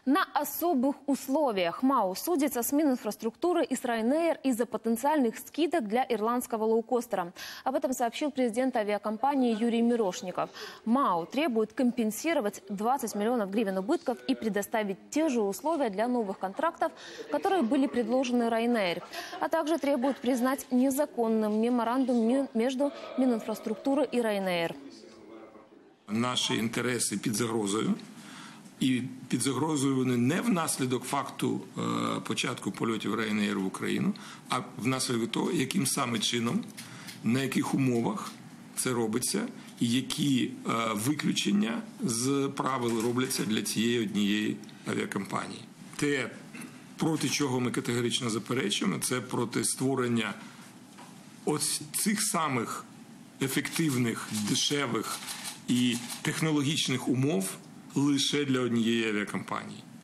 На особых условиях МАУ судится с Мининфраструктуры и с Ryanair из-за потенциальных скидок для ирландского лоукостера. Об этом сообщил президент авиакомпании Юрий Мирошников. МАУ требует компенсировать 20 миллионов гривен убытков и предоставить те же условия для новых контрактов, которые были предложены Ryanair, а также требует признать незаконным меморандум между Мининфраструктурой и Ryanair. Наші інтереси під загрозою. І під загрозою вони не внаслідок факту початку польотів Ryanair в Україну, а внаслідок того, яким саме чином, на яких умовах це робиться і які виключення з правил робляться для цієї однієї авіакомпанії. Те, проти чого ми категорично заперечуємо, це проти створення ось цих самих ефективних, дешевих і технологічних умов лише для однієї авіакомпанії.